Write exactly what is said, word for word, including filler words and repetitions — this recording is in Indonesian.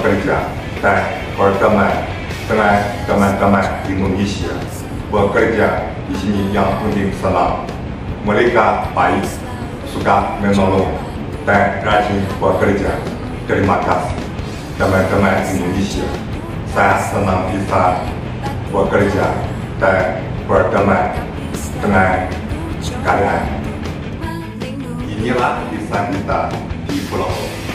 bekerja dan berteman dengan teman-teman Indonesia. Bekerja di sini yang penting senang. Mereka baik, suka menolong, dan rajin bekerja. Terima kasih teman-teman Indonesia. Saya senang bisa bekerja dan berteman dengan kalian. Inilah kisah kita di Pulau